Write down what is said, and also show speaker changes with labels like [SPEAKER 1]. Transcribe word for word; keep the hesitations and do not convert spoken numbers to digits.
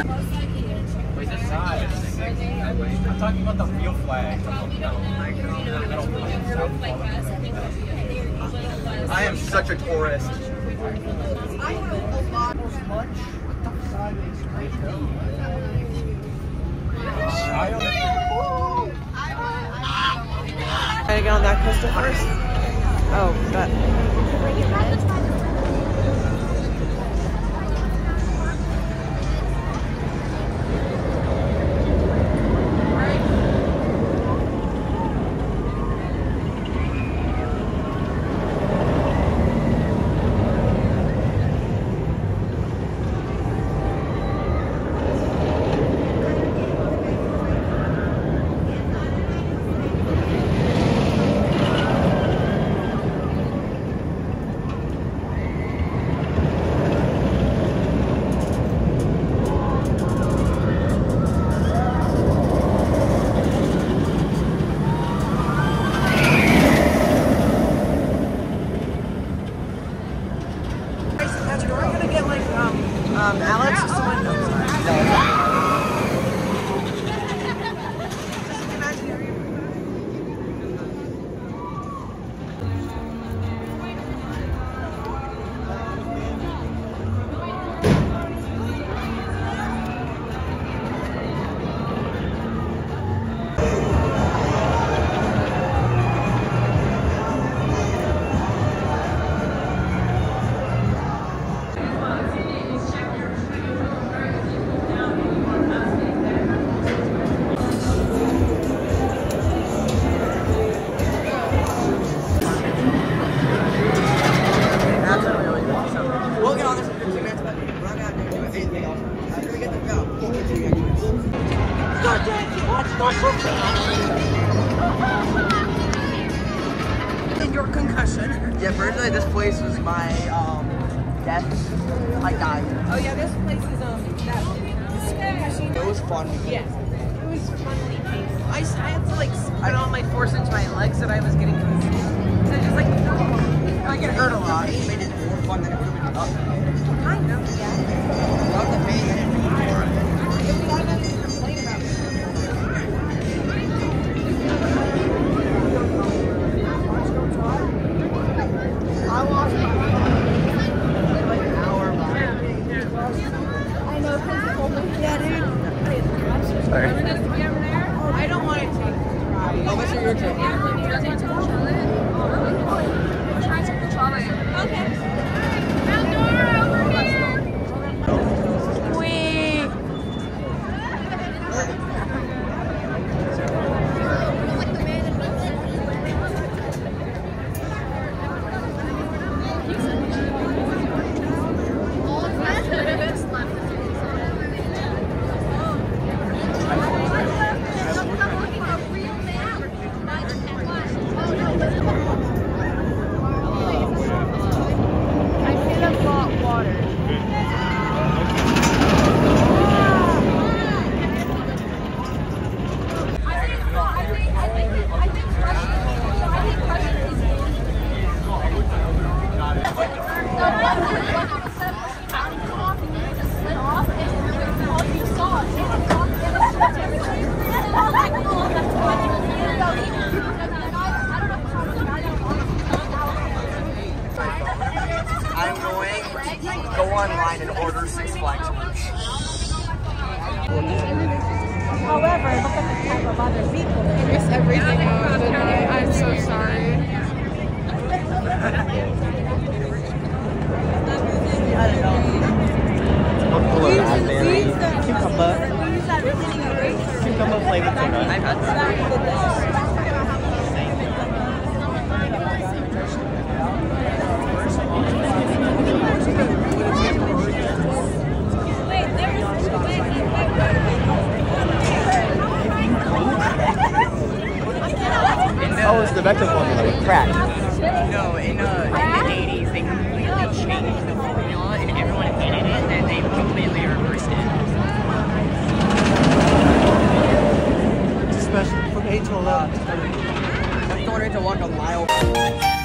[SPEAKER 1] Wait, the size. I'm talking about the real flag. I am such a tourist. I have a lot of lunch. What the side is great though?
[SPEAKER 2] Can I get on that coaster first? Oh, that. Um, Alex is someone. No, sorry. In your concussion.
[SPEAKER 3] Yeah, personally, this place was my um, death. I died.
[SPEAKER 2] Oh yeah, this place is um that.
[SPEAKER 3] It was fun.
[SPEAKER 2] Yes, it was funly painful. I, I had to like put all my force into my legs that I was getting confused. So I just like I get hurt a lot.
[SPEAKER 3] It made it more fun than it would have been up.
[SPEAKER 2] Kind of, yeah.
[SPEAKER 3] Without the pain, I didn't feel for it.
[SPEAKER 1] Sorry.
[SPEAKER 2] I don't want to take the ride.
[SPEAKER 3] Oh, Mister Your turn.
[SPEAKER 2] Try to take the trolley. Okay.
[SPEAKER 3] I'm going to go online and order Six Flags merch.
[SPEAKER 2] However, look at the type of other people.
[SPEAKER 4] I miss everything else. Okay, I'm so sorry.
[SPEAKER 3] I don't know.
[SPEAKER 1] What color raspberry?
[SPEAKER 3] Cucumber. Cucumber flavored soda. I've had some.
[SPEAKER 1] Oh, it's the Vector formula. Crack.
[SPEAKER 3] No, in, uh, in the eighties, they completely changed the formula, and everyone hated it, and then they completely reversed it.
[SPEAKER 1] It's special from eight to eleven.
[SPEAKER 3] I'm going to walk a mile.